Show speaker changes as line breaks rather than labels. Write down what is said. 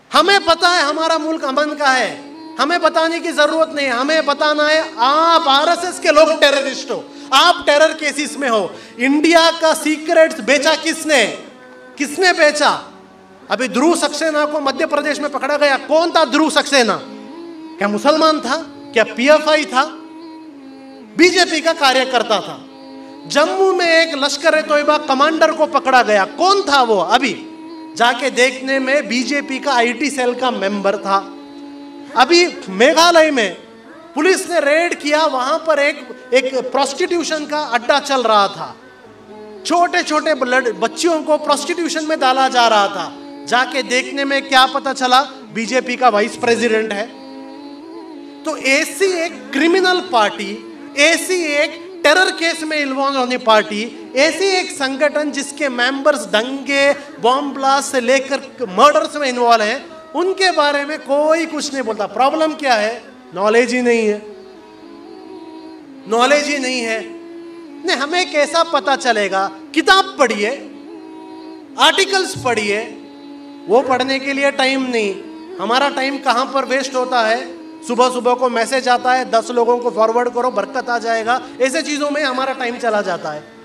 हमें पता है हमारा मुल्क अमन का है, हमें बताने की जरूरत नहीं है। हमें बताना है आप आरएसएस के लोग टेररिस्ट हो, आप टेरर केसेस में हो। इंडिया का सीक्रेट्स बेचा किसने? किसने बेचा? अभी ध्रुव सक्सेना को मध्य प्रदेश में पकड़ा गया। कौन था ध्रुव सक्सेना? क्या मुसलमान था? क्या पीएफआई था? बीजेपी का कार्यकर्ता था। जम्मू में एक लश्कर ए तोयबा कमांडर को पकड़ा गया। कौन था वो? अभी जाके देखने में बीजेपी का आईटी सेल का मेंबर था। अभी मेघालय में पुलिस ने रेड किया, वहां पर एक प्रोस्टिट्यूशन का अड्डा चल रहा था। छोटे छोटे बच्चियों को प्रोस्टिट्यूशन में डाला जा रहा था। जाके देखने में क्या पता चला? बीजेपी का वाइस प्रेसिडेंट है। तो ऐसी एक क्रिमिनल पार्टी, ऐसी एक टेरर केस में इन्वॉल्व होने पार्टी, ऐसी एक संगठन जिसके मेंबर्स दंगे, बॉम्ब ब्लास्ट से लेकर मर्डर्स में इन्वॉल्व हैं, उनके बारे में कोई कुछ नहीं बोलता। प्रॉब्लम क्या है? नॉलेज ही नहीं है। नॉलेज ही नहीं है। नहीं, हमें कैसा पता चलेगा? किताब पढ़िए, आर्टिकल्स पढ़िए, वो पढ़ने के लिए टाइम नहीं। हमारा टाइम कहां पर वेस्ट होता है? सुबह सुबह को मैसेज आता है, 10 लोगों को फॉरवर्ड करो, बरकत आ जाएगा, ऐसे चीजों में हमारा टाइम चला जाता है।